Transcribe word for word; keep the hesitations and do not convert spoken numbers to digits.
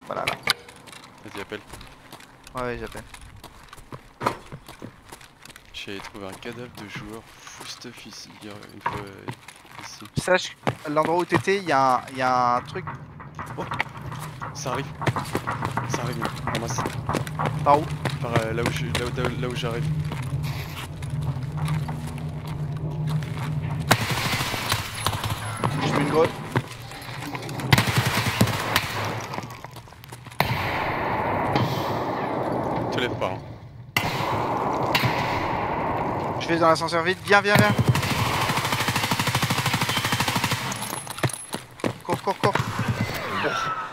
Voilà là. Vas-y, appelle. Ouais, ouais j'appelle. J'ai trouvé un cadavre de joueur full stuff ici, hier, une fois euh, ici. Sache, l'endroit où t'étais, il y, y a un truc. Oh, ça arrive. Ça arrive, ramasse. Par où? Par euh, là où je, là où, là où j'arrive. Je mets une grotte. Te lève pas, hein. Je vais dans l'ascenseur vite, viens, viens, viens. Cours, cours, cours.